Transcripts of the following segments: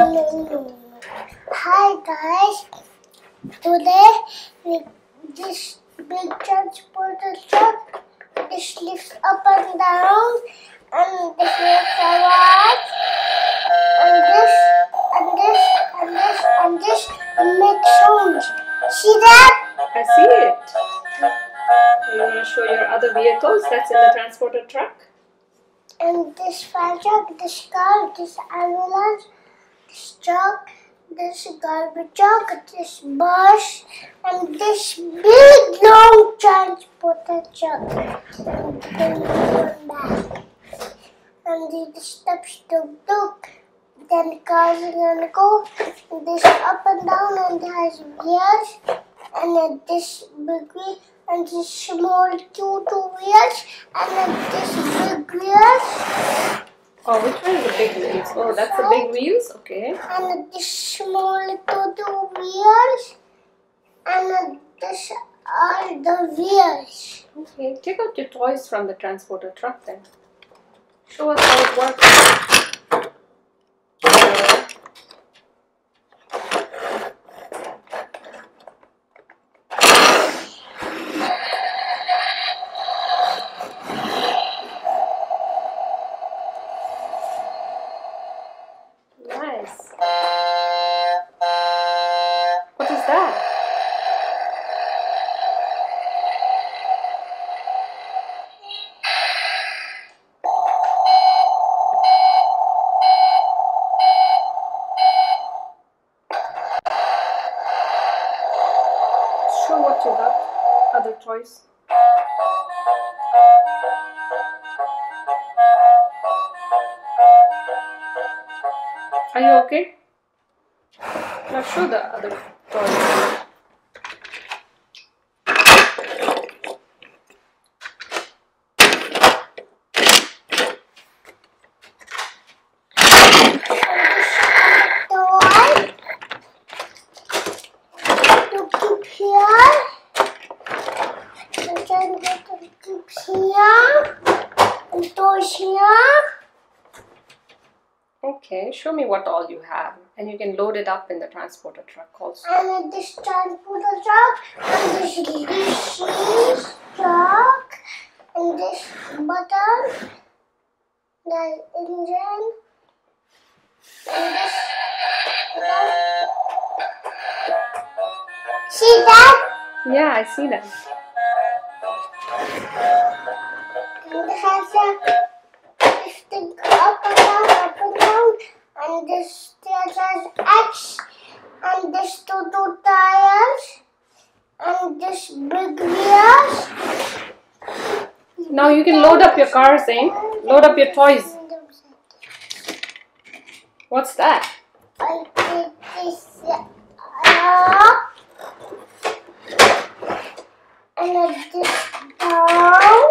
no. Hi guys. Today this big transporter truck. This lifts up and down, and this makes a ride, and this makes sounds. See that? I see it. You want to show your other vehicles that's in the transporter truck? And this fire truck, this car, this ambulance, this truck, this garbage truck, this bus, and this big long transporter truck. And then one back. And the steps tuk-tuk. Then the cars are gonna go. And this up and down, and it has wheels. And then this big wheel, and this small two wheels, and then this big wheels. Oh, which one is the big wheels? Oh, that's the big wheels? Okay. And then this small two wheels, and then this are the wheels. Okay, take out your toys from the transporter truck then. Show us how it works. Nice. What is that? Show what you got. Other toys. Are you okay? Now show the other toys. Okay, show me what all you have, and you can load it up in the transporter truck also. And this transporter truck, and this cheese truck, and this button, the engine, and this. See that? Yeah, I see that. And this has a lifting up and down, and this has X, and this two tires, and this big wheels. Now you can load up your car, Zaynn. Load up your toys. What's that? I did this up, and I this down,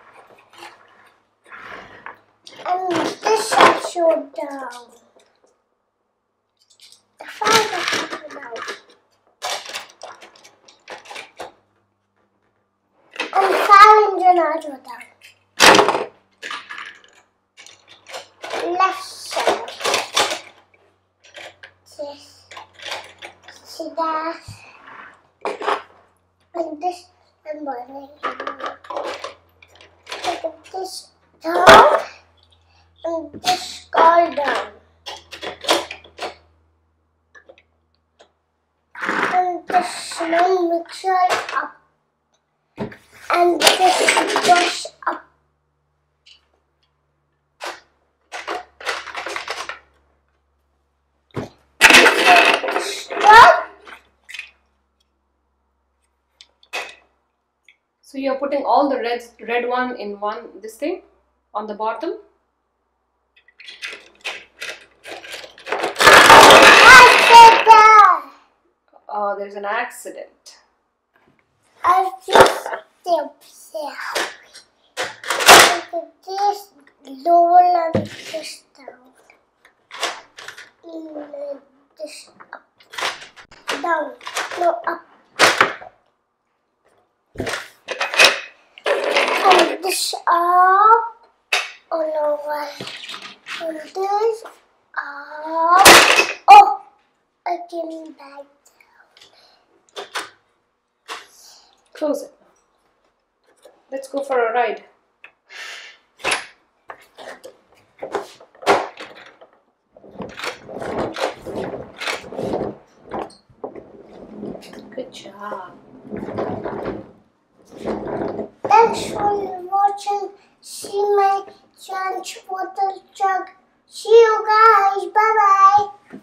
and this also down. The fire down. And fire engine also down. Left side. This. See that? And this and burning. Take this down and this car down. And this small mixer up. And this brush up. So you're putting all the red one in this thing on the bottom. Oh, there's an accident. I just steps there. This lower and this down. And this up. Down. No, up. And this up. All over. And this up. him back. Close it. Let's go for a ride. Good job. Thanks for watching. See my transporter truck. See you guys. Bye bye.